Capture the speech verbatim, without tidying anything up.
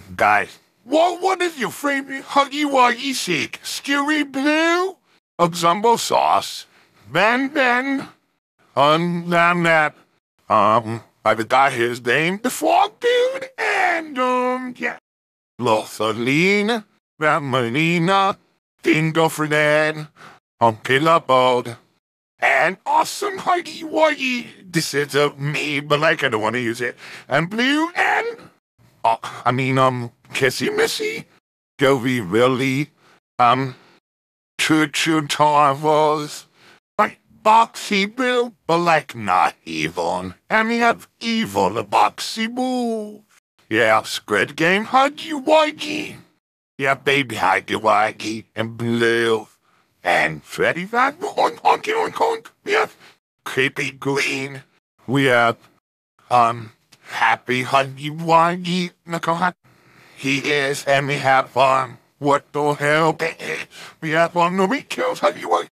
Guys, what, what is your favorite Huggy Wuggy shake? Scary Blue? A jumbo sauce? BanBan? Um, NabNab? Um, I forgot his name. The Frog Dude? And, um, yeah. Joseline? Banbaleena? Dingo Fraddy Opila Bird. And Awesome Huggy Wuggy. This is a me, but like I don't want to use it. And Blue and... Oh, I mean, um, Kissy Missy, Killy Willy, um, Choo Choo Charles, like Boxy Boo, but like not evil. And we have evil, the Boxy Boo. Yeah, Squid Game Huggy Wuggy. Yeah, Baby Huggy Wuggy, and Blue, and Fraddy Fasb, oink, oinky, oink, oink. We have Creepy Green. We have, um, Happy Huggy Wuggy, Nicole. He is, and we have, um, what the hell? We have, um, nobody kills Huggy Wuggy.